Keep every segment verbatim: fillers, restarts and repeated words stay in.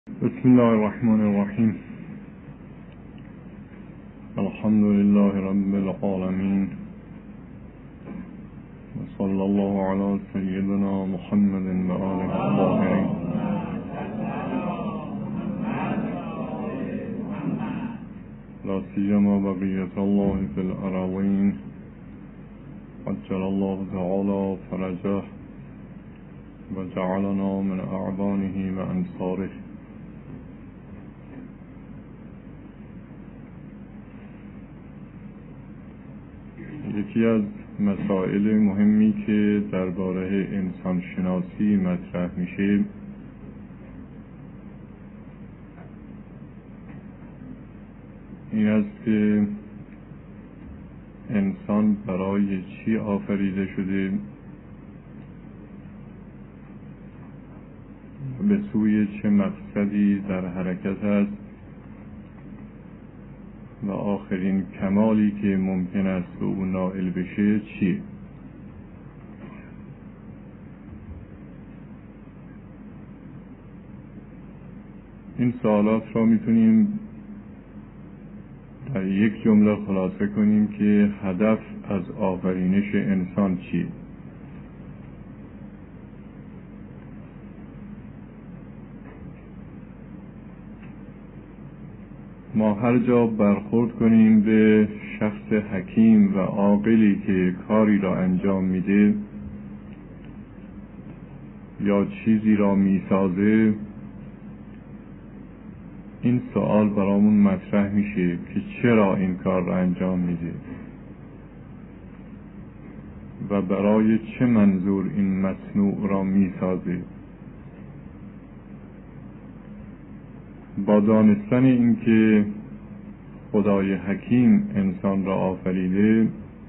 بسم الله الرحمن الرحیم. الحمد لله رب العالمین و صلی الله علی سیدنا محمد و آله الطاهرین. لا سیما بقیة الله فی الأراضین عجل الله تعالی فرجه و جعلنا من اعوانه و انصاره. یکی از مسائل مهمی که درباره انسان شناسی مطرح میشه این است که انسان برای چی آفریده شده، به سوی چه مقصدی در حرکت است و آخرین کمالی که ممکن است به او نائل بشه چیه؟ این سوالات را میتونیم در یک جمله خلاصه کنیم که هدف از آفرینش انسان چیه؟ ما هر جا برخورد کنیم به شخص حکیم و عاقلی که کاری را انجام میده یا چیزی را میسازه، این سوال برامون مطرح میشه که چرا این کار را انجام میده و برای چه منظور این مصنوع را میسازه. با دانستن اینکه خدای حکیم انسان را آفریده،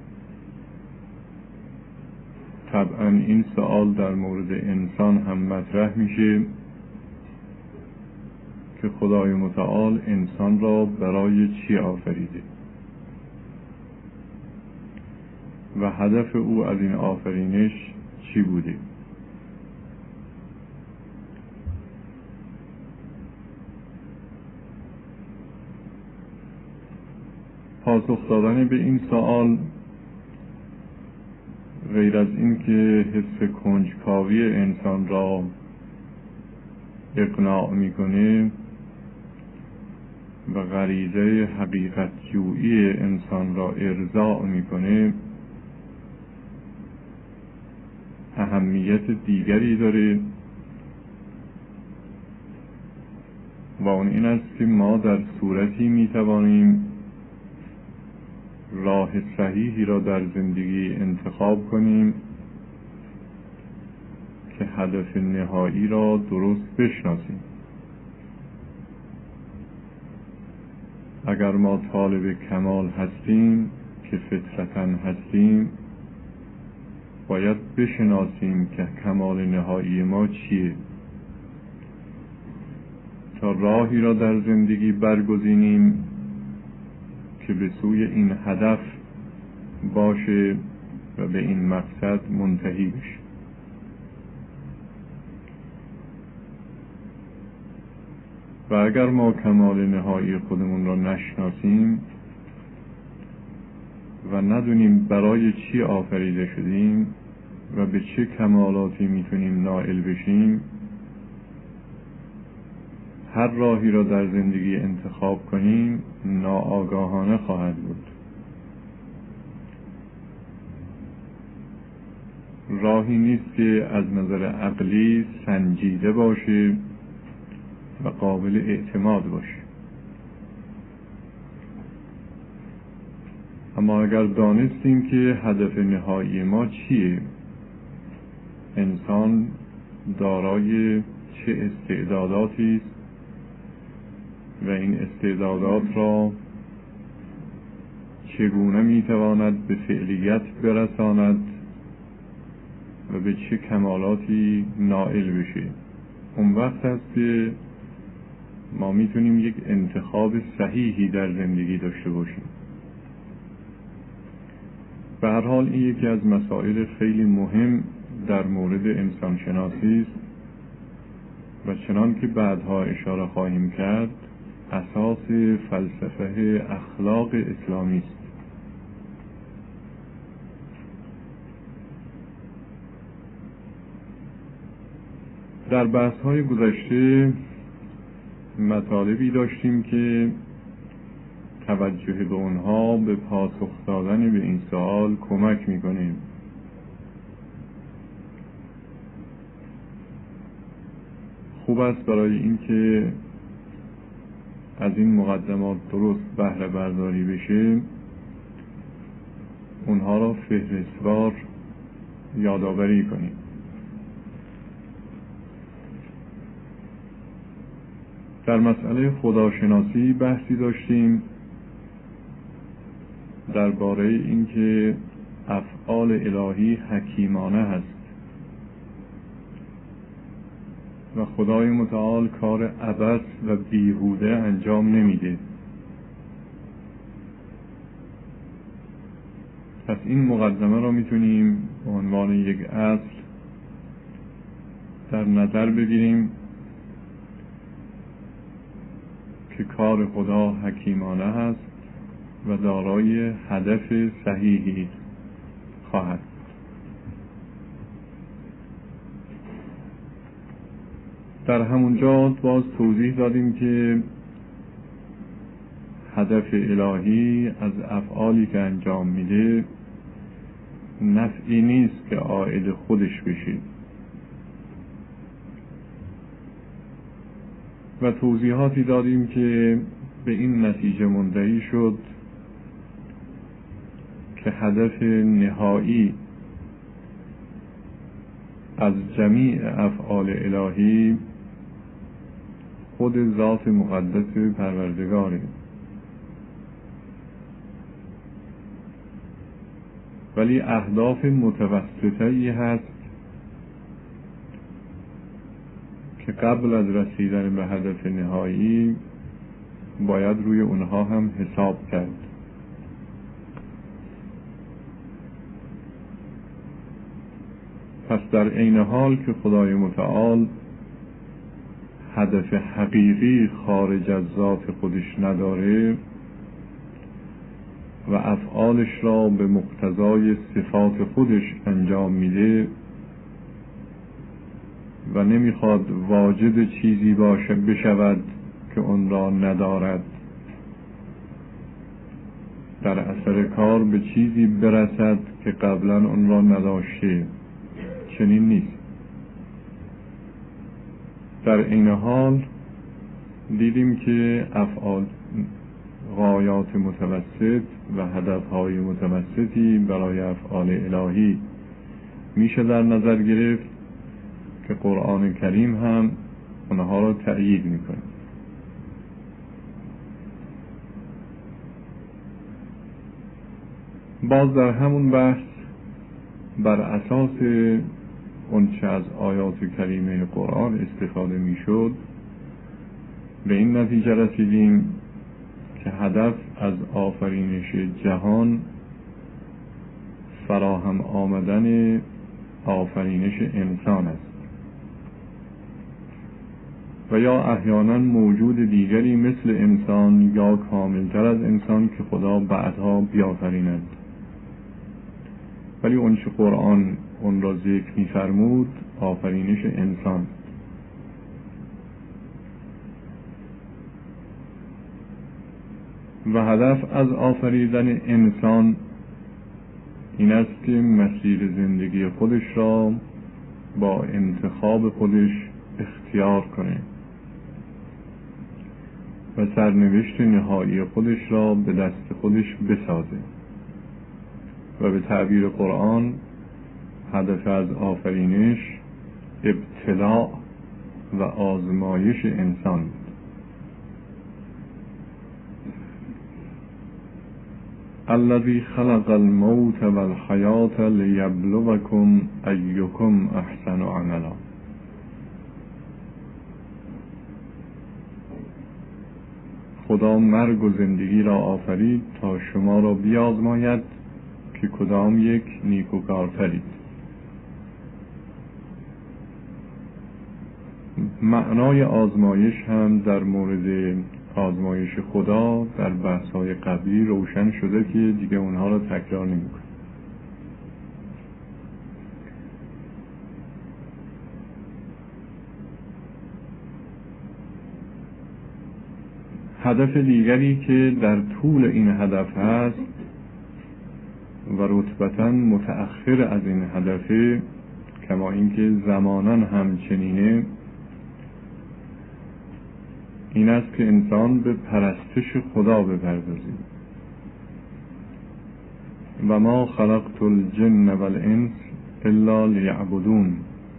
طبعا این سوال در مورد انسان هم مطرح میشه که خدای متعال انسان را برای چی آفریده و هدف او از این آفرینش چی بوده. پاسخ دادن به این سوال غیر از این که حس کنجکاوی انسان را اقناع میکنه و غریزه حقیقت جویی انسان را ارضاء میکنه، اهمیت دیگری داره و اون این است که ما در صورتی میتوانیم راه صحیحی را در زندگی انتخاب کنیم که هدف نهایی را درست بشناسیم. اگر ما طالب کمال هستیم که فطرتاً هستیم، باید بشناسیم که کمال نهایی ما چیه تا راهی را در زندگی برگزینیم که به سوی این هدف باشه و به این مقصد منتهی بشه. و اگر ما کمال نهایی خودمون را نشناسیم و ندونیم برای چی آفریده شدیم و به چه کمالاتی میتونیم نائل بشیم، هر راهی را در زندگی انتخاب کنیم ناآگاهانه خواهد بود. راهی نیست که از نظر عقلی سنجیده باشه و قابل اعتماد باشه. اما اگر دانستیم که هدف نهایی ما چیه، انسان دارای چه استعداداتی است و این استعدادات را چگونه میتواند به فعلیت برساند و به چه کمالاتی نائل بشه، اون وقت است که ما میتونیم یک انتخاب صحیحی در زندگی داشته باشیم. به هر حال این یکی از مسائل خیلی مهم در مورد انسان شناسی است و چنان که بعدها اشاره خواهیم کرد اساس فلسفه اخلاق اسلامی است. در بحث‌های گذشته مطالبی داشتیم که توجه به اونها به پاسخ دادن به این سوال کمک می‌کنیم. خوب است برای اینکه از این مقدمات درست بهره برداری بشه اونها را فهرستوار یادآوری کنیم. در مسئله خداشناسی بحثی داشتیم درباره اینکه افعال الهی حکیمانه هست و خدای متعال کار عبث و بیهوده انجام نمیده. پس این مقدمه را میتونیم به عنوان یک اصل در نظر بگیریم که کار خدا حکیمانه هست و دارای هدف صحیحی خواهد. در همونجا باز توضیح دادیم که هدف الهی از افعالی که انجام میده نفعی نیست که عائد خودش بشه و توضیحاتی دادیم که به این نتیجه منتهی شد که هدف نهایی از جمیع افعال الهی خود ذات مقدس پروردگاره، ولی اهداف متوسطه‌ای هست که قبل از رسیدن به هدف نهایی باید روی اونها هم حساب کرد. پس در عین حال که خدای متعال هدف حقیقی خارج از ذات خودش نداره و افعالش را به مقتضای صفات خودش انجام میده و نمیخواد واجد چیزی باشه بشود که اون را ندارد، در اثر کار به چیزی برسد که قبلا اون را نداشته. چنین نیست. در این حال دیدیم که افعال غایات متوسط و هدفهای متوسطی برای افعال الهی میشه در نظر گرفت که قرآن کریم هم اونها را تأیید میکنه. باز در همون بحث بر اساس اونچه از آیات کریمه قرآن استفاده میشد به این نتیجه رسیدیم که هدف از آفرینش جهان فراهم آمدن آفرینش انسان است و یا احیانا موجود دیگری مثل انسان یا کاملتر از انسان که خدا بعدها بیافریند، ولی اونچه قرآن اون را ذکر می‌فرمود آفرینش انسان. و هدف از آفریدن انسان این است که مسیر زندگی خودش را با انتخاب خودش اختیار کنه و سرنوشت نهایی خودش را به دست خودش بسازه و به تعبیر قرآن هدف از آفرینش ابتلاء و آزمایش انسان. الذی خلق الموت والحیات لیبلوکم ایکم احسن عملا. خدا مرگ و زندگی را آفرید تا شما را بیازماید که کدام یک نیکوکارترید. معنای آزمایش هم در مورد آزمایش خدا در بحث‌های قبلی روشن شده که دیگه اونها رو تکرار نمی‌کنم. هدف دیگری که در طول این هدف هست و رتبتاً متأخر از این هدفه، کما اینکه زماناً هم چنینه، این است که انسان به پرستش خدا بپردازید. و ما خلقت الجن والانس الا لیعبدون.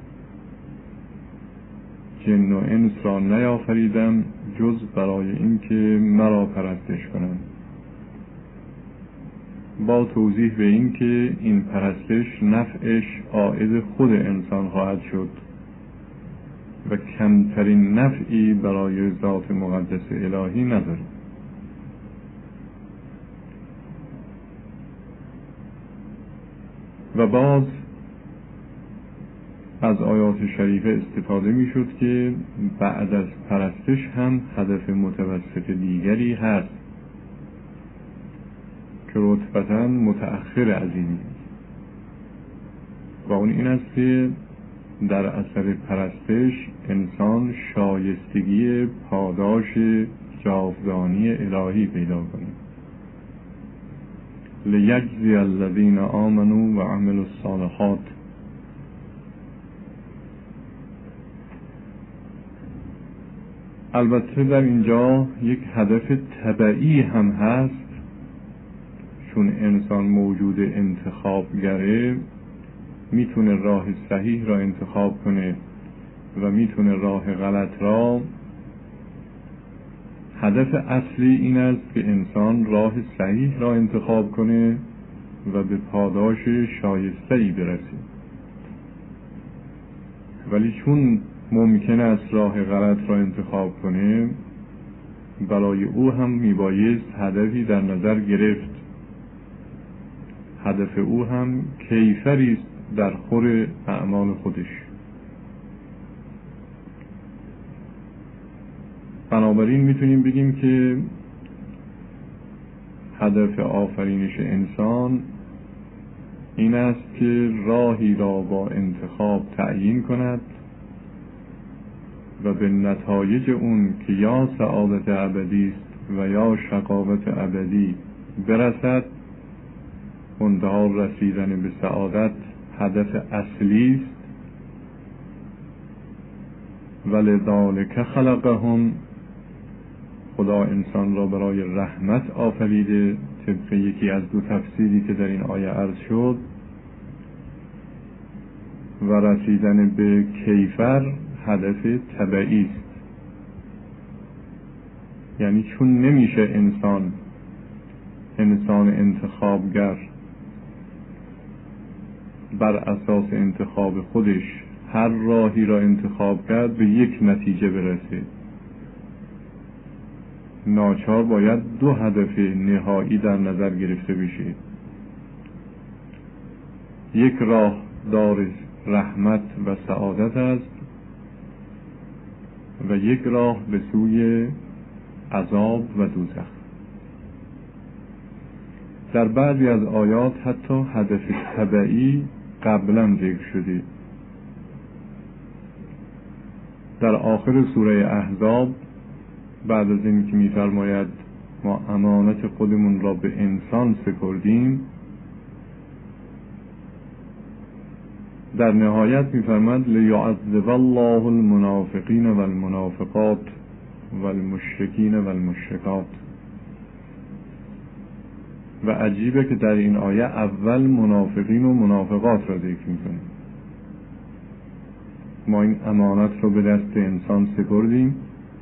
جن و انس را نیافریدم جز برای اینکه مرا پرستش کنند. با توضیح به این که این پرستش نفعش عائد خود انسان خواهد شد و کمترین نفعی برای ذات مقدس الهی نداره. و باز از آیات شریفه استفاده می شد که بعد از پرستش هم هدف متوسط دیگری هست که رتبتاً متأخر از این، و اون این است که در اثر پرستش انسان شایستگی پاداش جاودانی الهی پیدا کنه. لیجزی الذین آمنوا و عملوا الصالحات. البته در اینجا یک هدف تبعی هم هست، چون انسان موجود انتخابگره، میتونه راه صحیح را انتخاب کنه و میتونه راه غلط را. هدف اصلی این است که انسان راه صحیح را انتخاب کنه و به پاداش شایسته‌ای برسه. ولی چون ممکن است راه غلط را انتخاب کنه، برای او هم میبایست هدفی در نظر گرفت. هدف او هم کیفری است در خور اعمال خودش. بنابراین میتونیم بگیم که هدف آفرینش انسان این است که راهی را با انتخاب تعیین کند و به نتایج اون که یا سعادت ابدی است و یا شقاوت ابدی برسد. منتها رسیدن به سعادت هدف اصلی است. ولذالک خلقهم. خدا انسان را برای رحمت آفریده، طبق یکی از دو تفسیری که در این آیه عرض شد. و رسیدن به کیفر هدف تبعی است. یعنی چون نمیشه انسان انسان انتخابگر بر اساس انتخاب خودش هر راهی را انتخاب کرد به یک نتیجه برسه، ناچار باید دو هدف نهایی در نظر گرفته بشه. یک راه دار رحمت و سعادت است و یک راه به سوی عذاب و دوزخ. در بعضی از آیات حتی هدف تبعی قبلا ذکر شده. در آخر سوره احزاب بعد از این که می‌فرماید ما امانت خودمون را به انسان سپردیم، در نهایت می‌فرماید لیعذب الله المنافقین والمنافقات والمشرکین والمشرکات. و عجیبه که در این آیه اول منافقین و منافقات را ذکر می‌کنه. ما این امانت رو به دست انسان سپردیم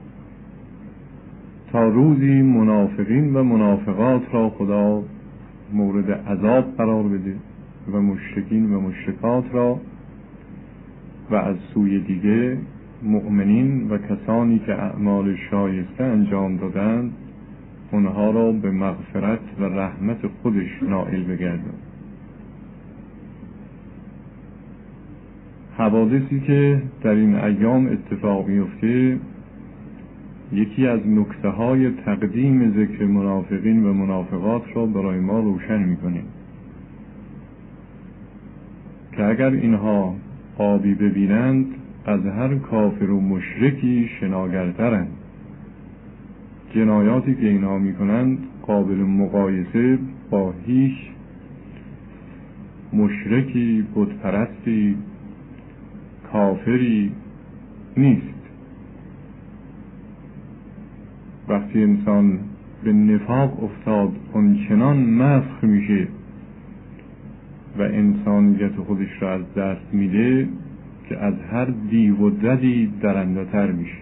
تا روزی منافقین و منافقات را خدا مورد عذاب قرار بده و مشرکین و مشرکات را، و از سوی دیگه مؤمنین و کسانی که اعمال شایسته انجام دادند اونها را به مغفرت و رحمت خودش نائل بگردد. حوادثی که در این ایام اتفاق میفته یکی از نکته های تقدیم ذکر منافقین و منافقات را برای ما روشن میکنه که اگر اینها آبی ببینند از هر کافر و مشرکی شناگرترند. جنایاتی که اینها میکنند قابل مقایسه با هیچ مشرکی، بتپرستی، کافری نیست. وقتی انسان به نفاق افتاد اونچنان مسخ میشه و انسانیت خودش را از دست میده که از هر دیو و ددی درنده تر میشه.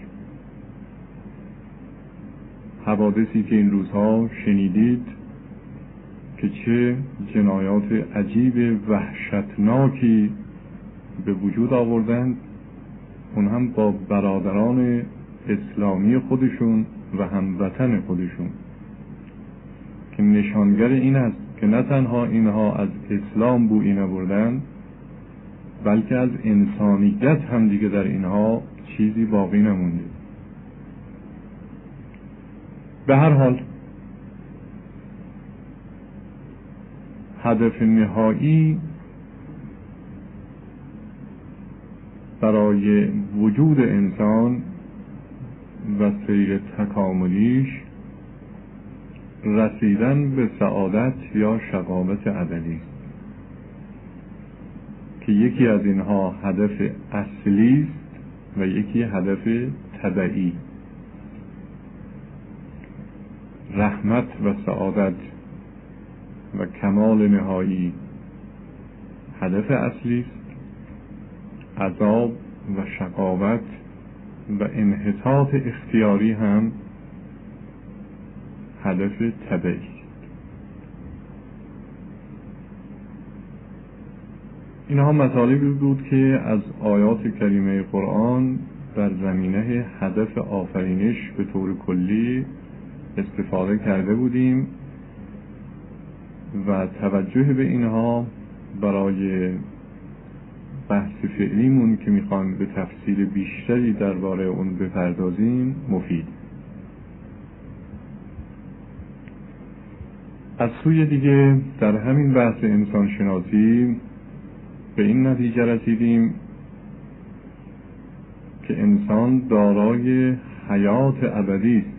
حوادثی که این روزها شنیدید که چه جنایات عجیب وحشتناکی به وجود آوردند، اون هم با برادران اسلامی خودشون و هموطن خودشون، که نشانگر این است که نه تنها اینها از اسلام بویی نبردند بلکه از انسانیت هم دیگه در اینها چیزی باقی نمونده. به هر حال هدف نهایی برای وجود انسان و سیر تکاملیش رسیدن به سعادت یا شقاوت ابدی است که یکی از اینها هدف اصلی است و یکی هدف تبعی. رحمت و سعادت و کمال نهایی هدف اصلی است، عذاب و شقاوت و انحطاط اختیاری هم هدف تبعی است. اینها مطالبی بود که از آیات کریمه قرآن در زمینه هدف آفرینش به طور کلی استفاده کرده بودیم و توجه به اینها برای بحث فعلیمون که میخوام به تفصیل بیشتری درباره اون بپردازیم مفید. از سوی دیگه در همین بحث انسان شناسی به این نتیجه رسیدیم که انسان دارای حیات ابدی است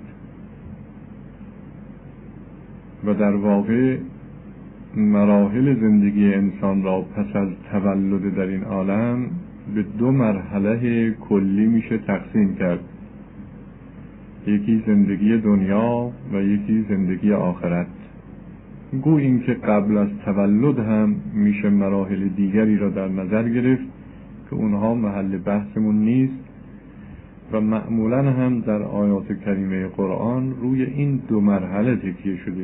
و در واقع مراحل زندگی انسان را پس از تولد در این عالم به دو مرحله کلی میشه تقسیم کرد. یکی زندگی دنیا و یکی زندگی آخرت. گو این که قبل از تولد هم میشه مراحل دیگری را در نظر گرفت که اونها محل بحثمون نیست و معمولا هم در آیات کریمه قرآن روی این دو مرحله تکیه شده.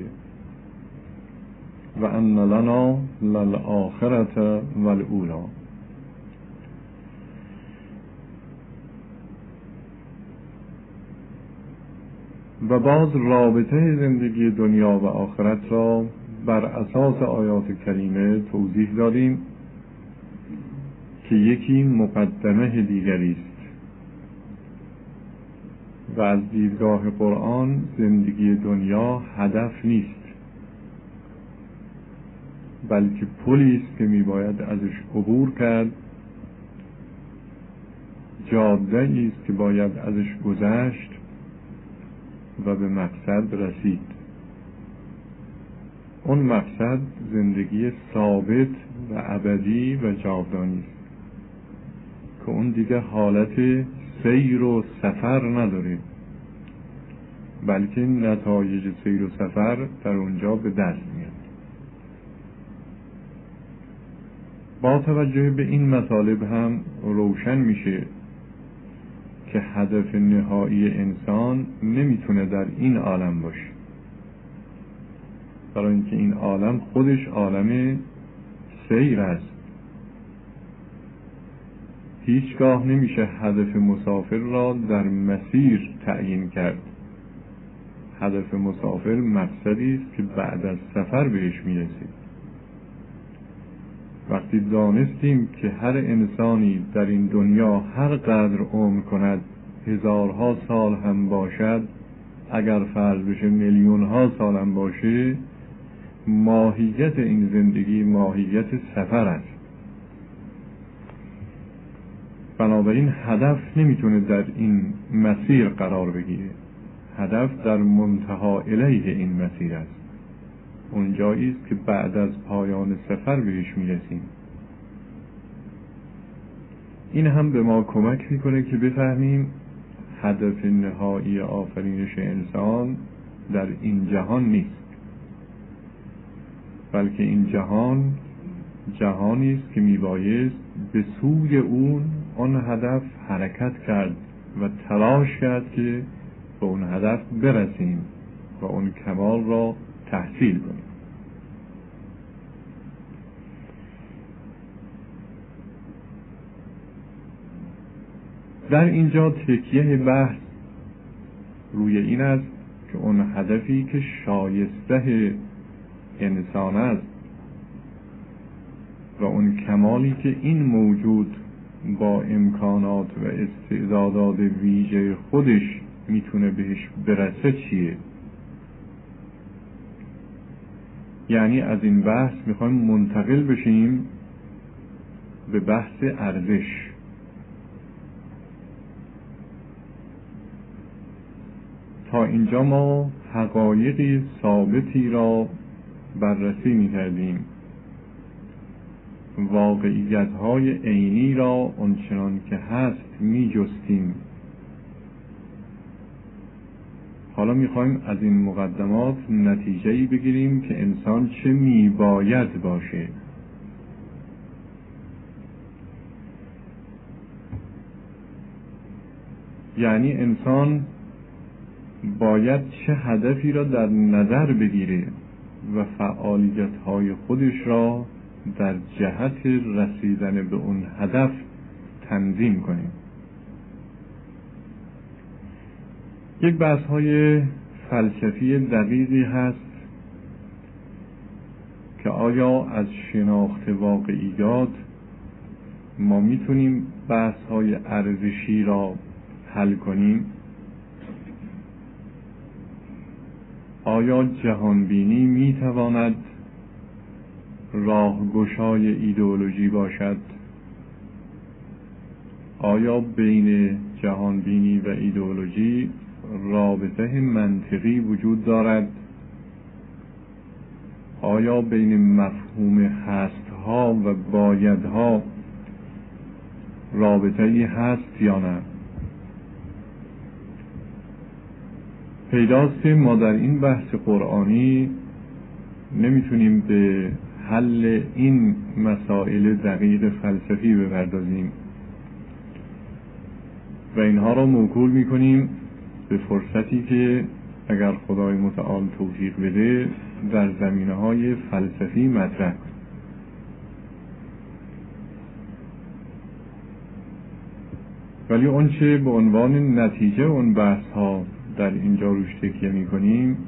و ان لنا للآخرة والأولی. و باز رابطه زندگی دنیا و آخرت را بر اساس آیات کریمه توضیح دادیم که یکی مقدمه دیگری است و از دیدگاه قرآن زندگی دنیا هدف نیست بلکه پلی است که میباید ازش عبور کرد، جاده است که باید ازش گذشت و به مقصد رسید. اون مقصد زندگی ثابت و ابدی و جاودانی است که اون دیگه حالت سیر و سفر نداره بلکه نتایج سیر و سفر در اونجا به دست میاد. با توجه به این مطالب هم روشن میشه که هدف نهایی انسان نمیتونه در این عالم باشه، برای اینکه این عالم خودش عالم سیر است. هیچگاه نمیشه هدف مسافر را در مسیر تعیین کرد. هدف مسافر مقصدی است که بعد از سفر بهش میرسه. وقتی دانستیم که هر انسانی در این دنیا هر قدر عمر کند هزارها سال هم باشد، اگر فرض بشه میلیون ها سال هم باشه، ماهیت این زندگی ماهیت سفر است. بنابراین هدف نمیتونه در این مسیر قرار بگیره. هدف در منتها الیه این مسیر است. اونجایی است که بعد از پایان سفر بهش میرسیم. این هم به ما کمک میکنه که بفهمیم هدف نهایی آفرینش انسان در این جهان نیست، بلکه این جهان جهانی است که میبایست به سوی اون آن هدف حرکت کرد و تلاش کرد که به اون هدف برسیم و اون کمال را تحصیل کنیم. در اینجا تکیه بحث روی این است که اون هدفی که شایسته انسان است و اون کمالی که این موجود با امکانات و استعدادات ویژه خودش میتونه بهش برسه چیه؟ یعنی از این بحث میخوایم منتقل بشیم به بحث ارزش. تا اینجا ما حقایقی ثابتی را بررسی می‌کردیم، واقعیت‌های عینی را آنچنان که هست می‌جستیم. حالا می‌خوایم از این مقدمات نتیجه‌ای بگیریم که انسان چه می‌باید باشه. یعنی انسان باید چه هدفی را در نظر بگیره و فعالیت‌های خودش را در جهت رسیدن به اون هدف تنظیم کنه. یک بحث‌های فلسفی دقیقی هست که آیا از شناخت واقعیات ما میتونیم بحث‌های ارزشی را حل کنیم؟ آیا جهانبینی میتواند راهگشای ایدئولوژی باشد؟ آیا بین جهانبینی و ایدئولوژی رابطه منطقی وجود دارد؟ آیا بین مفهوم هستها و بایدها رابطه‌ای هست یا نه؟ پیداست که ما در این بحث قرآنی نمیتونیم به حل این مسائل دقیق فلسفی بپردازیم و اینها را موکول میکنیم به فرصتی که اگر خدای متعال توفیق بده در زمینه‌های فلسفی مطرح کنیم. ولی آنچه به عنوان نتیجه اون بحث ها در اینجا روش تکیه می کنیم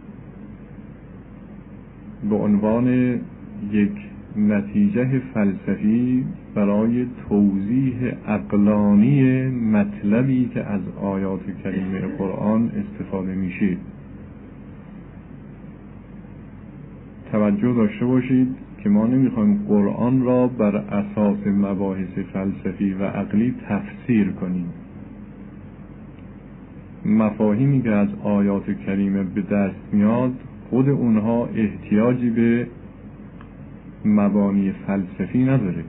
به عنوان یک نتیجه فلسفی برای توضیح عقلانی مطلبی که از آیات کریمه قرآن استفاده میشه. توجه داشته باشید که ما نمیخوایم قرآن را بر اساس مباحث فلسفی و عقلی تفسیر کنیم. مفاهیمی که از آیات کریمه به دست میاد خود اونها احتیاجی به مبانی فلسفی نداره،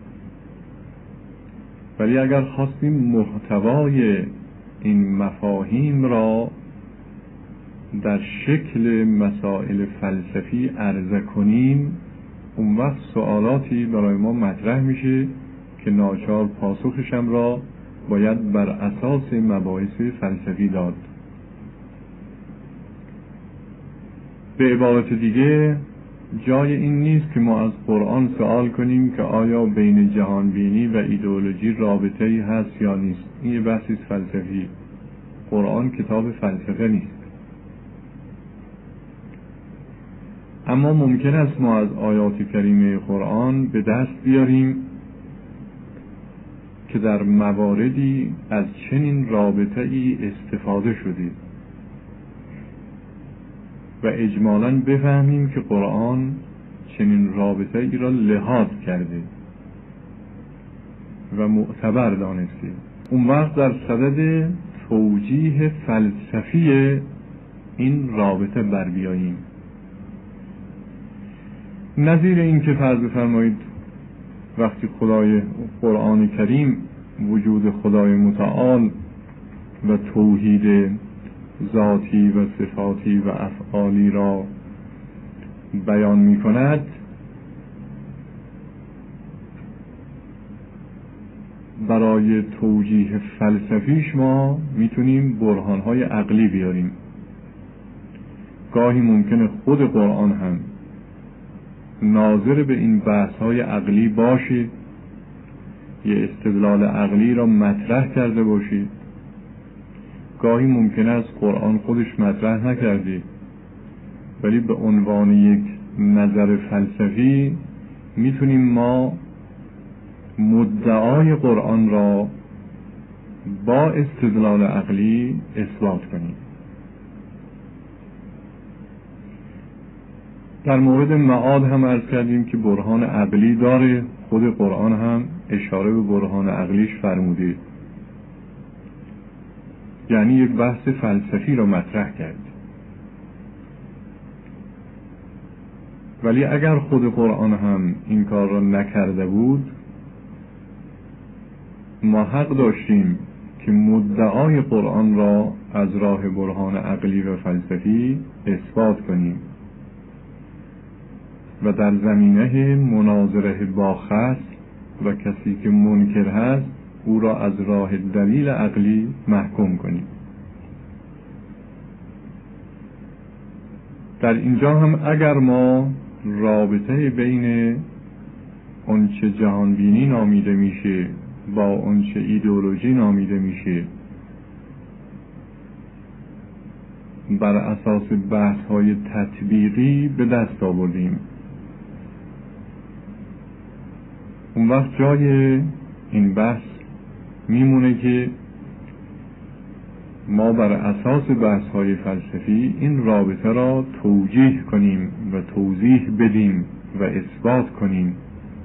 ولی اگر خواستیم محتوای این مفاهیم را در شکل مسائل فلسفی عرضه کنیم، اون وقت سوالاتی برای ما مطرح میشه که ناچار پاسخشم را باید بر اساس مباحث فلسفی داد. به عبارت دیگه جای این نیست که ما از قرآن سوال کنیم که آیا بین جهانبینی و ایدئولوژی رابطه‌ای هست یا نیست. این یه بحثی فلسفی. قرآن کتاب فلسفه نیست. اما ممکن است ما از آیات کریمه قرآن به دست بیاریم که در مواردی از چنین رابطه ای استفاده شده و اجمالاً بفهمیم که قرآن چنین رابطه ای را لحاظ کرده و معتبر دانسته. اون وقت در صدد توجیه فلسفی این رابطه بر بیاییم. نظیر این که فرض بفرمایید وقتی خدای قرآن کریم وجود خدای متعال و توحید ذاتی و صفاتی و افعالی را بیان می کند، برای توجیه فلسفیش ما میتونیم برهانهای عقلی بیاریم. گاهی ممکنه خود قرآن هم ناظر به این بحث‌های عقلی باشه، یه استدلال عقلی را مطرح کرده باشه. گاهی ممکنه از قرآن خودش مطرح نکرده ولی به عنوان یک نظر فلسفی میتونیم ما مدعای قرآن را با استدلال عقلی اثبات کنیم. در مورد معاد هم عرض کردیم که برهان عقلی داره، خود قرآن هم اشاره به برهان عقلیش فرموده، یعنی یک بحث فلسفی را مطرح کرد. ولی اگر خود قرآن هم این کار را نکرده بود، ما حق داشتیم که مدعای قرآن را از راه برهان عقلی و فلسفی اثبات کنیم و در زمینه مناظره با خصم و کسی که منکر هست او را از راه دلیل عقلی محکوم کنیم. در اینجا هم اگر ما رابطه بین آنچه جهانبینی نامیده میشه با آنچه ایدئولوژی نامیده میشه بر اساس بحث‌های تطبیقی به دست آوردیم، اون وقت جای این بحث میمونه که ما بر اساس بحث‌های فلسفی این رابطه را توجیه کنیم و توضیح بدیم و اثبات کنیم.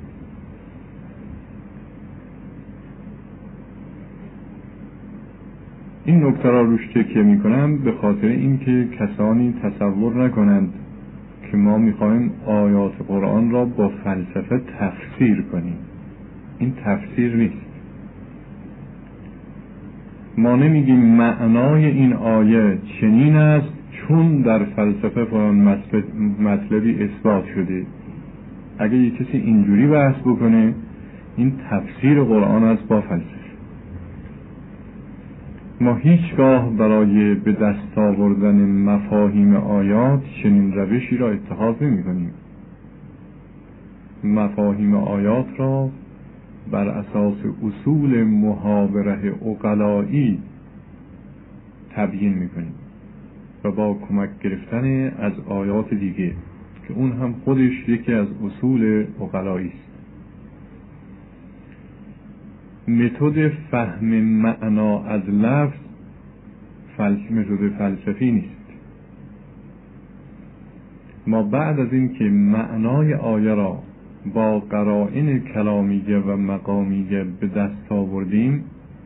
این نکته را روش تکیه میکنم به خاطر اینکه کسانی تصور نکنند که ما میخوایم آیات قرآن را با فلسفه تفسیر کنیم. این تفسیر نیست. ما نمیگیم معنای این آیه چنین است چون در فلسفه فلان مطلبی اثبات شده. اگه یک کسی اینجوری بحث بکنه این تفسیر قرآن است با فلسفه. ما هیچگاه برای به دست آوردن مفاهیم آیات چنین روشی را اتخاذ نمی کنیم. مفاهیم آیات را بر اساس اصول محاوره عقلایی تبیین می کنیم و با کمک گرفتن از آیات دیگه که اون هم خودش یکی از اصول عقلایی است. متد فهم معنا از لفظ فلسفی متد فلسفی نیست. ما بعد از این که معنای آیه را با قرائن کلامیه و مقامیه به دست آوردیم،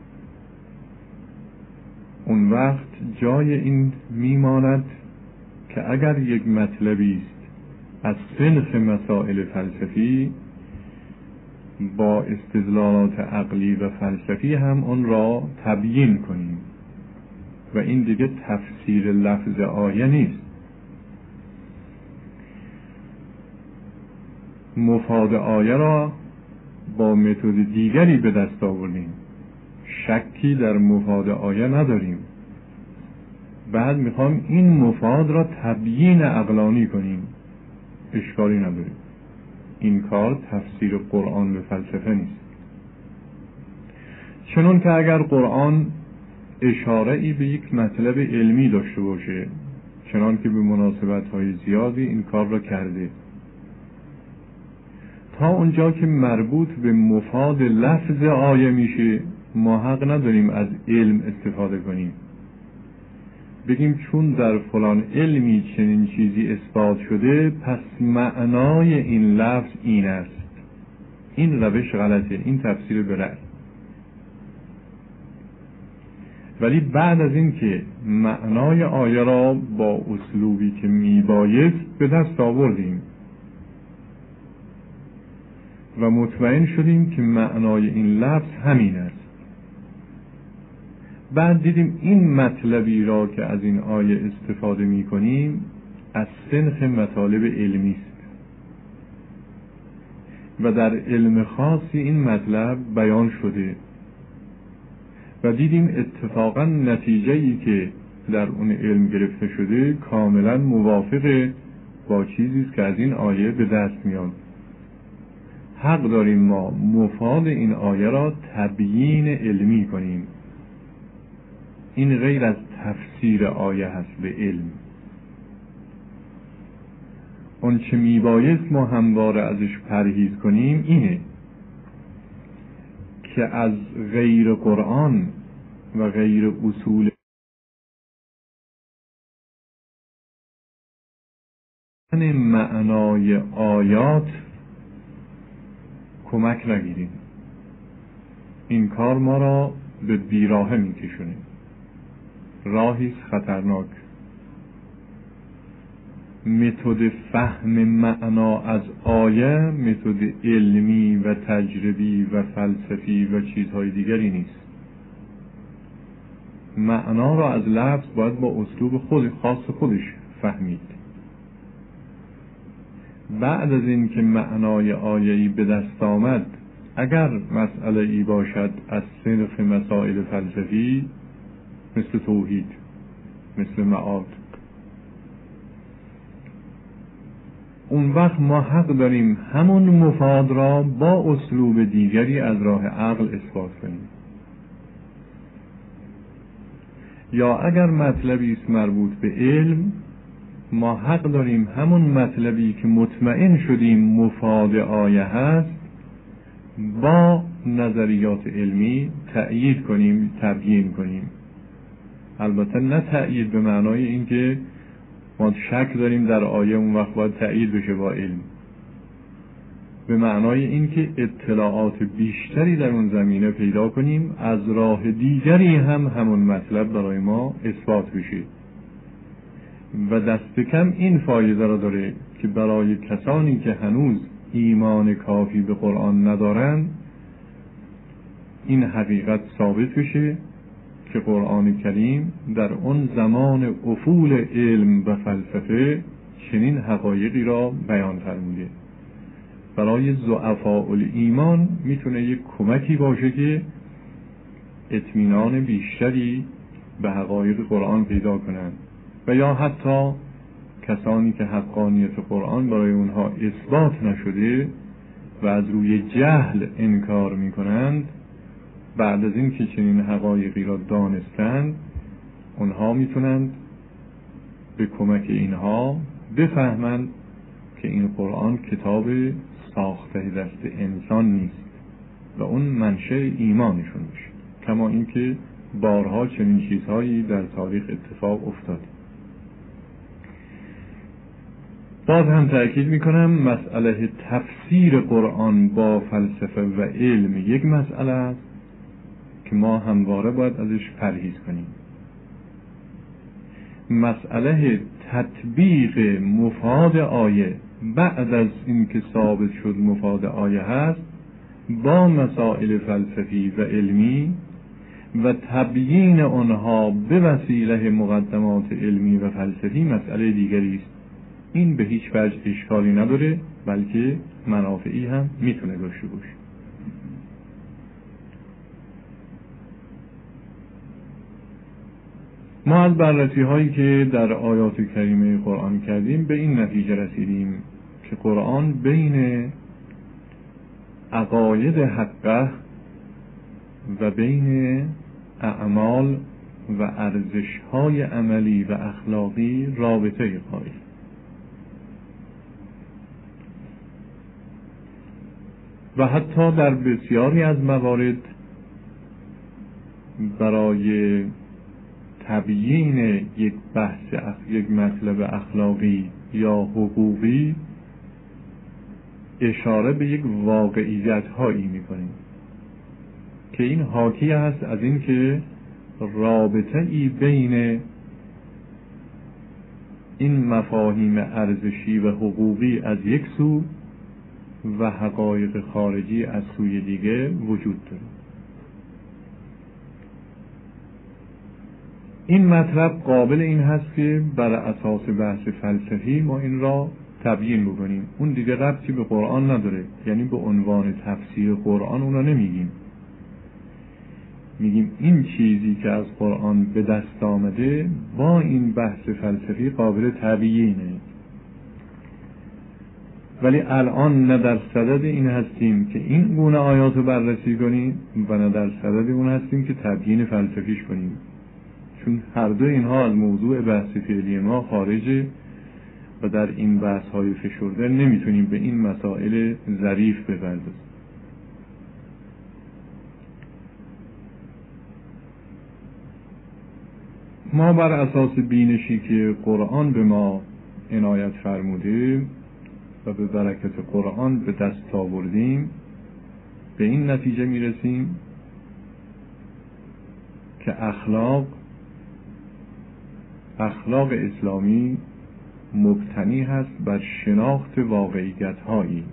اون وقت جای این میماند که اگر یک مطلبی است از صنف مسائل فلسفی، با استدلالات عقلی و فلسفی هم اون را تبیین کنیم و این دیگه تفسیر لفظ آیه نیست. مفاد آیه را با متد دیگری به دست آوردیم، شکی در مفاد آیه نداریم، بعد میخوام این مفاد را تبیین عقلانی کنیم، اشکالی نداریم. این کار تفسیر قرآن به فلسفه نیست. چنون که اگر قرآن اشاره ای به یک مطلب علمی داشته باشه چنان که به مناسبت‌های زیادی این کار را کرده. تا اونجا که مربوط به مفاد لفظ آیه میشه ما حق نداریم از علم استفاده کنیم، بگیم چون در فلان علمی چنین چیزی اثبات شده پس معنای این لفظ این است. این روش غلطه، این تفسیر برد. ولی بعد از این که معنای آیه را با اسلوبی که میبایست به دست آوردیم و مطمئن شدیم که معنای این لفظ همین است، بعد دیدیم این مطلبی را که از این آیه استفاده می کنیم از سنخ مطالب علمی است و در علم خاصی این مطلب بیان شده و دیدیم اتفاقا نتیجه‌ای که در اون علم گرفته شده کاملا موافق با چیزی است که از این آیه به دست میاد. حق داریم ما مفاد این آیه را تبیین علمی کنیم. این غیر از تفسیر آیه هست به علم. اون چه میبایست ما همواره ازش پرهیز کنیم اینه که از غیر قرآن و غیر اصول معنای آیات کمک نگیریم. این کار ما را به بیراهه میکشونه، راهی خطرناک. متد فهم معنا از آیه متد علمی و تجربی و فلسفی و چیزهای دیگری نیست. معنا را از لفظ باید با اسلوب خود خاص خودش فهمید. بعد از این که معنای آیه‌ای به دست آمد، اگر مسئله ای باشد از صنف مسائل فلسفی مثل توحید، مثل معاد، اون وقت ما حق داریم همون مفاد را با اسلوب دیگری از راه عقل اثبات کنیم. یا اگر مطلبی است مربوط به علم، ما حق داریم همون مطلبی که مطمئن شدیم مفاد آیه هست با نظریات علمی تأیید کنیم، تبیین کنیم. البته نه تأیید به معنای اینکه ما شک داریم در آیه اون وقت باید تأیید بشه با علم، به معنای اینکه اطلاعات بیشتری در اون زمینه پیدا کنیم، از راه دیگری هم همون مطلب برای ما اثبات بشه. و دست کم این فایده را داره که برای کسانی که هنوز ایمان کافی به قرآن ندارن این حقیقت ثابت بشه که قرآن کریم در اون زمان افول علم و فلسفه چنین حقایقی را بیان فرموده. برای ضعفاء الایمان میتونه یک کمکی باشه که اطمینان بیشتری به حقایق قرآن پیدا کنند و یا حتی کسانی که حقانیت قرآن برای اونها اثبات نشده و از روی جهل انکار میکنند، بعد از این که چنین حقایقی را دانستند اونها میتونند به کمک اینها بفهمند که این قرآن کتاب ساخته دست انسان نیست و اون منشأ ایمانشون میشه، کما اینکه بارها چنین چیزهایی در تاریخ اتفاق افتاد. باز هم تأکید میکنم مسئله تفسیر قرآن با فلسفه و علم یک مسئله است که ما همواره باید ازش پرهیز کنیم. مسئله تطبیق مفاد آیه بعد از اینکه ثابت شد مفاد آیه هست با مسائل فلسفی و علمی و تبیین آنها به وسیله مقدمات علمی و فلسفی مسئله دیگری است. این به هیچ وجه اشکالی نداره، بلکه منافعی هم میتونه داشته باشه. ما از بررسی هایی که در آیات کریمه قرآن کردیم به این نتیجه رسیدیم که قرآن بین عقاید حقه و بین اعمال و ارزش‌های عملی و اخلاقی رابطه قائل. و حتی در بسیاری از موارد برای تبیین یک بحث اخ... یک مطلب اخلاقی یا حقوقی اشاره به یک واقعیت هایی می‌کنیم که این حاکی است از این که رابطه ای بین این مفاهیم ارزشی و حقوقی از یک سو و حقایق خارجی از سوی دیگه وجود داره. این مطلب قابل این هست که بر اساس بحث فلسفی ما این را تبیین بکنیم. اون دیگه ربطی به قرآن نداره، یعنی به عنوان تفسیر قرآن اون را نمیگیم، میگیم این چیزی که از قرآن به دست آمده با این بحث فلسفی قابل تبیینه. ولی الان نه در صدد این هستیم که این گونه آیات رو بررسی کنیم و نه در صدد اون هستیم که تبیین فلسفیش کنیم، چون هر دو اینها از موضوع بحث فعلی ما خارجه و در این بحث های فشرده نمیتونیم به این مسائل ظریف بپردازیم. ما بر اساس بینشی که قرآن به ما عنایت فرموده و به برکت قرآن به دست آوردیم به این نتیجه میرسیم که اخلاق اخلاق اسلامی مبتنی هست بر شناخت واقعیت هایی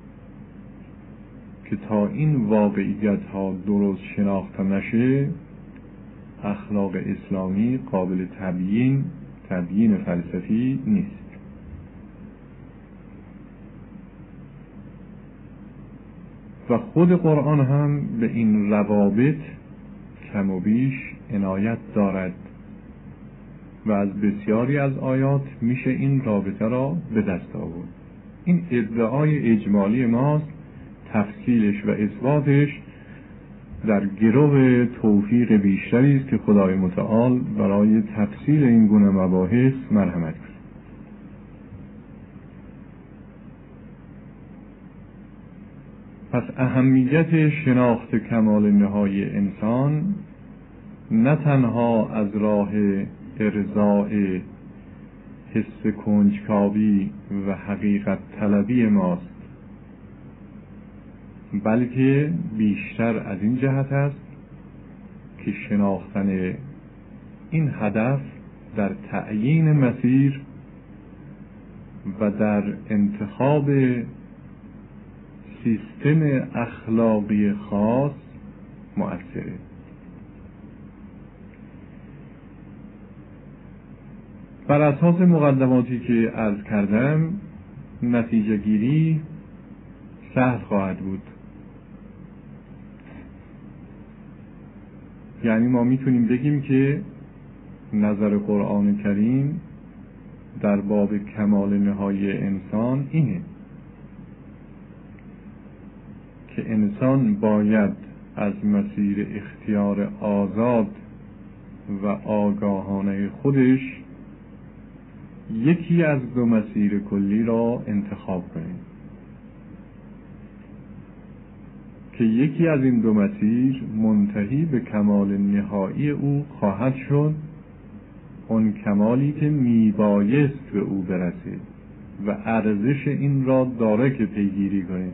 که تا این واقعیت ها درست شناخته نشه اخلاق اسلامی قابل تبیین تبیین فلسفی نیست. و خود قرآن هم به این روابط کم و بیش عنایت دارد و از بسیاری از آیات میشه این رابطه را به دست آورد. این ادعای اجمالی ماست، تفصیلش و اثباتش در گرو توفیق بیشتری است که خدای متعال برای تفصیل این گونه مباحث مرحمت کنه. پس اهمیت شناخت کمال نهایی انسان نه تنها از راه ارضاء حس کنجکاوی و حقیقت طلبی ماست، بلکه بیشتر از این جهت است که شناختن این هدف در تعیین مسیر و در انتخاب سیستم اخلاقی خاص مؤثره. بر اساس مقدماتی که عرض کردم نتیجه گیری سهل خواهد بود. یعنی ما میتونیم بگیم که نظر قرآن کریم در باب کمال نهایی انسان اینه که انسان باید از مسیر اختیار آزاد و آگاهانه خودش یکی از دو مسیر کلی را انتخاب کنه که یکی از این دو مسیر منتهی به کمال نهایی او خواهد شد، اون کمالی که میبایست به او برسه و ارزش این را داره که پیگیری کنه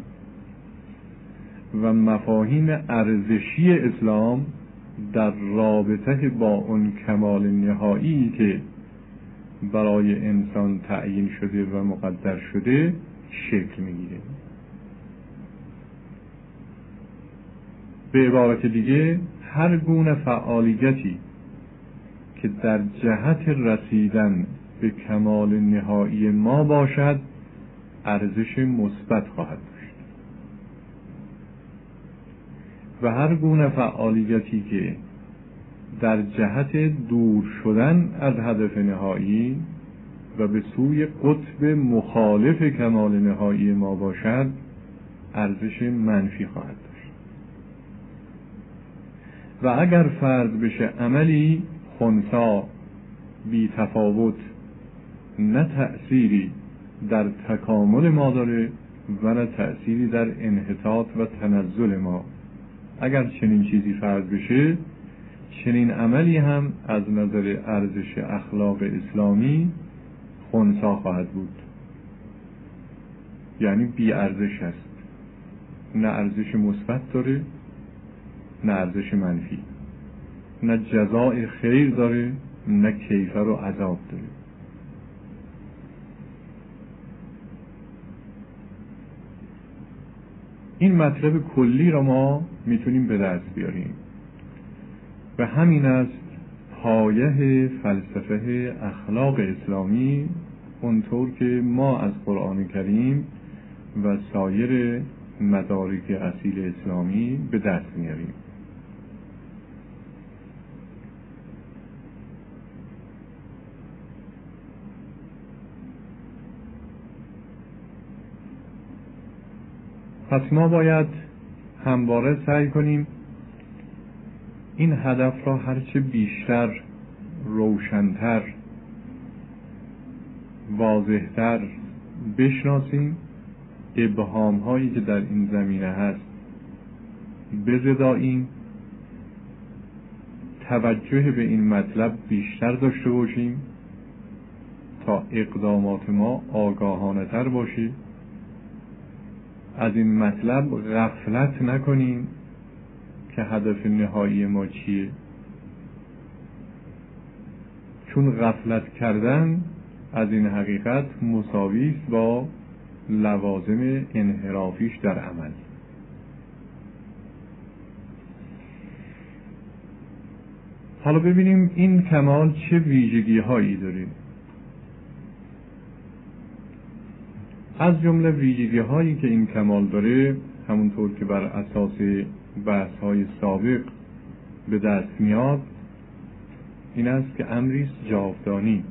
و مفاهیم ارزشی اسلام در رابطه با اون کمال نهایی که برای انسان تعیین شده و مقدر شده شکل میگیره. به عبارت دیگه هر گونه فعالیتی که در جهت رسیدن به کمال نهایی ما باشد ارزش مثبت خواهد داشت و هر گونه فعالیتی که در جهت دور شدن از هدف نهایی و به سوی قطب مخالف کمال نهایی ما باشد ارزش منفی خواهد داشت. و اگر فرض بشه عملی خنثی بی تفاوت نه تأثیری در تکامل ما داره و نه تأثیری در انحطاط و تنزل ما. اگر چنین چیزی فرض بشه، چنین عملی هم از نظر ارزش اخلاق اسلامی خنثی خواهد بود، یعنی بی ارزش است، نه ارزش مثبت داره نه ارزش منفی، نه جزای خیر داره نه کیفر و عذاب داره. این مطلب کلی را ما میتونیم به دست بیاریم و همین است پایه فلسفه اخلاق اسلامی، اونطور که ما از قرآن کریم و سایر مدارک اصیل اسلامی به دست میاریم. پس ما باید همواره سعی کنیم این هدف را هرچه بیشتر، روشن‌تر، واضح‌تر بشناسیم، ابهام هایی که در این زمینه هست بزداییم، توجه به این مطلب بیشتر داشته باشیم تا اقدامات ما آگاهانه تر باشه، از این مطلب غفلت نکنیم که هدف نهایی ما چیه، چون غفلت کردن از این حقیقت مساوی است با لوازم انحرافیش در عمل. حالا ببینیم این کمال چه ویژگی هایی داره. از جمله ویژگی هایی که این کمال داره، همونطور که بر اساس بحث های سابق به دست میاد، این است که امری است جاودانی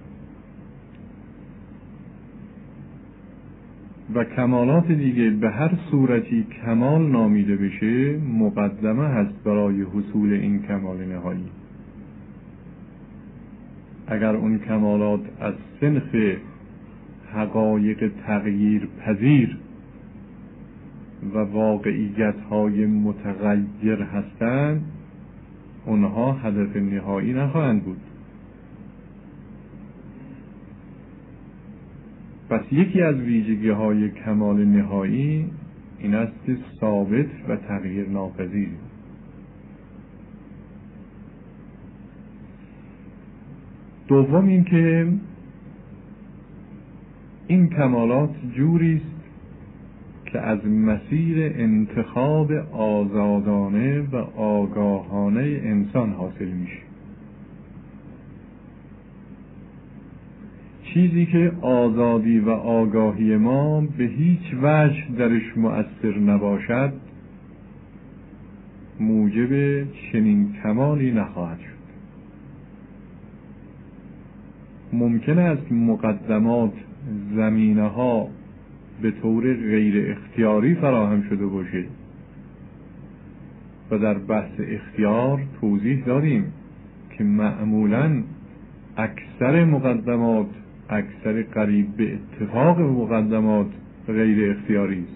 و کمالات دیگه به هر صورتی کمال نامیده بشه مقدمه هست برای حصول این کمال نهایی. اگر اون کمالات از صنف حقایق تغییر پذیر و واقعیت های متغیر هستند، اونها هدف نهایی نخواهند بود. پس یکی از ویژگی های کمال نهایی این است که ثابت و تغییر ناپذیر. دوم این که این کمالات جوری است که از مسیر انتخاب آزادانه و آگاهانه انسان حاصل میشه. چیزی که آزادی و آگاهی ما به هیچ وجه درش مؤثر نباشد موجب چنین کمالی نخواهد شد. ممکن است مقدمات، زمینه ها به طور غیر اختیاری فراهم شده باشه و در بحث اختیار توضیح دادیم که معمولاً اکثر مقدمات، اکثر قریب به اتفاق مقدمات غیر اختیاری است،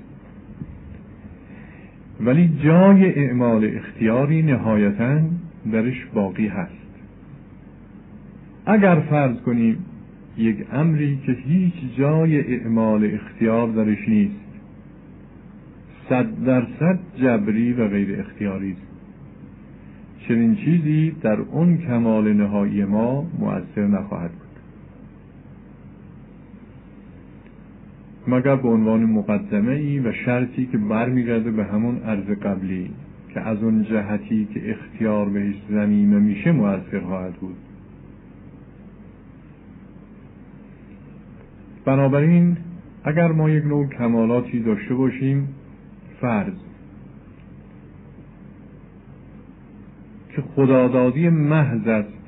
ولی جای اعمال اختیاری نهایتاً درش باقی هست. اگر فرض کنیم یک امری که هیچ جای اعمال اختیار درش نیست، صد درصد جبری و غیر اختیاری است، چنین چیزی در اون کمال نهایی ما مؤثر نخواهد بود، مگر به عنوان مقدمه ای و شرطی که برمیگرده به همون عرض قبلی که از اون جهتی که اختیار بهش ضمیمه میشه مؤثر خواهد بود. بنابراین اگر ما یک نوع کمالاتی داشته باشیم، فرض که خدادادی محض است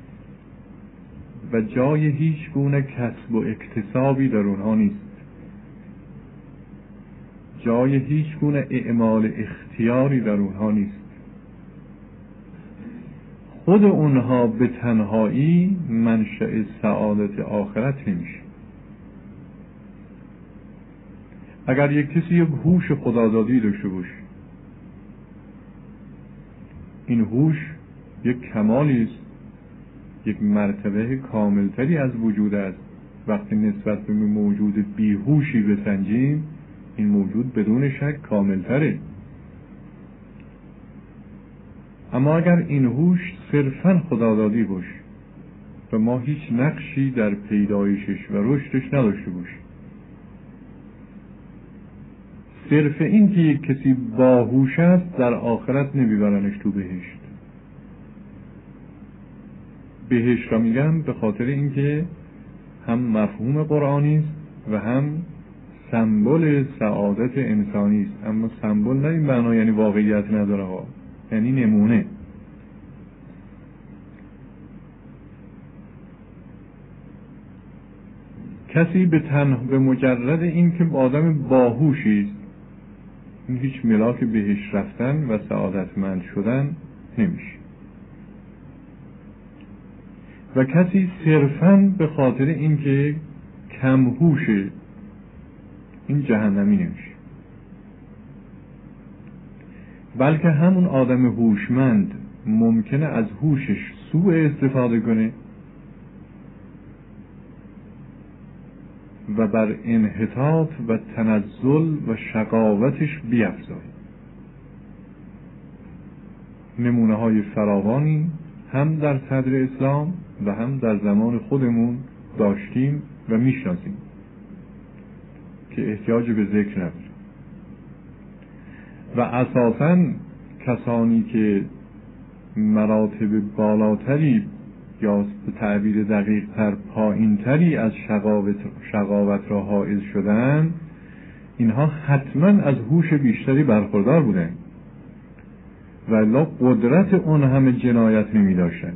و جای هیچ گونه کسب و اکتسابی در اونها نیست، جای هیچ گونه اعمال اختیاری در اونها نیست، خود اونها به تنهایی منشأ سعادت آخرت نمیشه. اگر یک کسی یک هوش خدادادی داشته باشه، این هوش یک کمالی است، یک مرتبه کاملتری از وجود است. وقتی نسبت به موجود بیهوشی بسنجیم، این موجود بدون شک کاملتره. اما اگر این هوش صرفاً خدادادی باشه و ما هیچ نقشی در پیدایشش و رشدش نداشته باشیم، صرف این که یک کسی باهوش است در آخرت نمیبرنش تو بهشت. بهشت را میگم به خاطر اینکه هم مفهوم قرآنی است و هم سمبل سعادت انسانی است. اما سمبل نه این معنا یعنی واقعیت نداره ها، یعنی نمونه. کسی به تنها به مجرد این که آدم باهوشی است، این هیچ ملاک بهش رفتن و سعادتمند شدن نمیشه. و کسی صرفاً به خاطر اینکه کم هوشه، این جهنمی نمیشه. بلکه همون آدم هوشمند ممکنه از هوشش سوء استفاده کنه و بر انحطاط و تنزل و شقاوتش بیفزاید. نمونه های فراوانی هم در صدر اسلام و هم در زمان خودمون داشتیم و میشناسیم که احتیاج به ذکر نداره. و اساساً کسانی که مراتب بالاتری یا به تعبیر دقیق تر پایین تری از شقاوت, شقاوت را حائز شدن، اینها حتما از هوش بیشتری برخوردار بودن و الا قدرت اون همه جنایت نمی داشتن.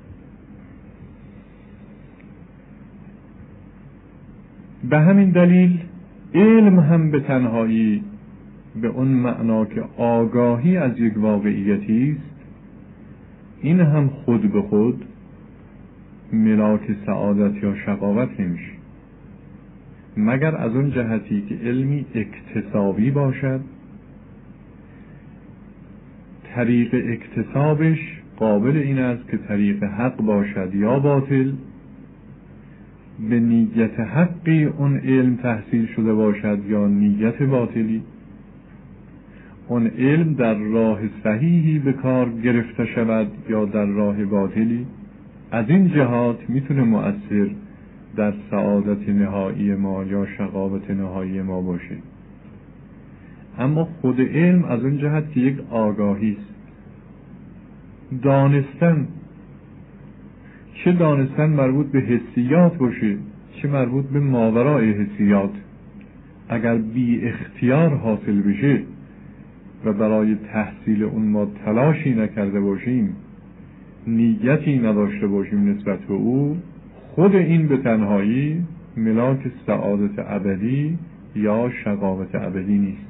به همین دلیل علم هم به تنهایی به اون معنا که آگاهی از یک واقعیتی است، این هم خود به خود ملاک سعادت یا شقاوت نمیشه، مگر از اون جهتی که علمی اکتسابی باشد، طریق اکتسابش قابل این است که طریق حق باشد یا باطل، به نیت حقی اون علم تحصیل شده باشد یا نیت باطلی، اون علم در راه صحیحی به کار گرفته شود یا در راه باطلی. از این جهات میتونه مؤثر در سعادت نهایی ما یا شقاوت نهایی ما باشه. اما خود علم از اون جهت که یک آگاهی است، دانستن، چه دانستن مربوط به حسیات باشه چه مربوط به ماورای حسیات، اگر بی اختیار حاصل بشه و برای تحصیل اون ما تلاشی نکرده باشیم، نیتی نداشته باشیم نسبت به او، خود این به تنهایی ملاک سعادت ابدی یا شقاوت ابدی نیست.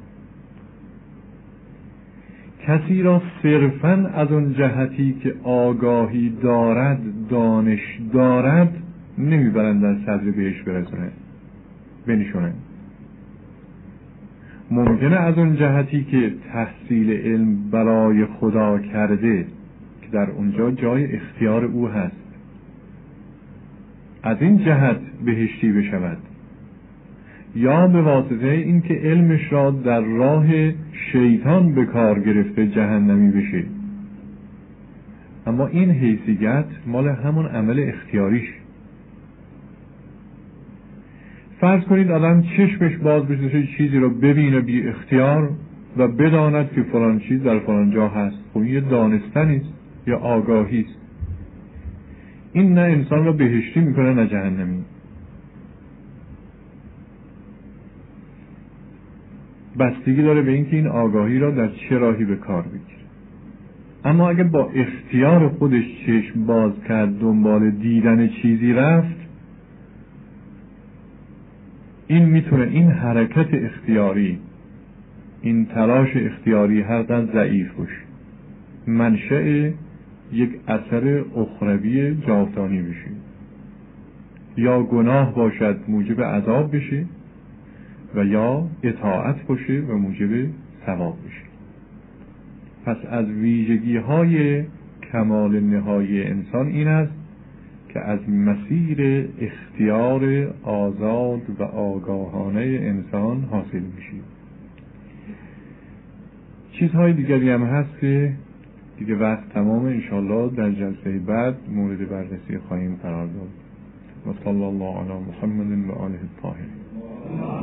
کسی را صرفاً از اون جهتی که آگاهی دارد، دانش دارد، نمیبرند در صدر بهش برسونه بنشونه. ممکنه از اون جهتی که تحصیل علم برای خدا کرده که در اونجا جای اختیار او هست، از این جهت بهشتی بشود، یا به واسطه این که علمش را در راه شیطان به کار گرفته جهنمی بشه. اما این حیثیت مال همون عمل اختیاریش. فرض کنید آدم چشمش باز بشه چیزی رو ببینه بی اختیار و بداند که فلان چیز در فلان جا هست. خب یه دانستنی است یا آگاهی است. این نه انسان رو بهشتی میکنه نه جهنمی. بستگی داره به اینکه این آگاهی را در چه راهی به کار بگیره. اما اگه با اختیار خودش چشم باز کرد دنبال دیدن چیزی رفت، این میتونه این حرکت اختیاری، این تلاش اختیاری هر قدر ضعیف باشه، منشأ یک اثر اخروی جاودانی بشه، یا گناه باشد موجب عذاب بشه و یا اطاعت باشه و موجب ثواب بشه. پس از ویژگی های کمال نهایی انسان این است که از مسیر اختیار آزاد و آگاهانه انسان حاصل میشه. چیزهای دیگری هم هست که دیگه وقت تمام، انشالله در جلسه بعد مورد بررسی خواهیم قرار داد. و صلی الله علی محمد و آله الطاهرین.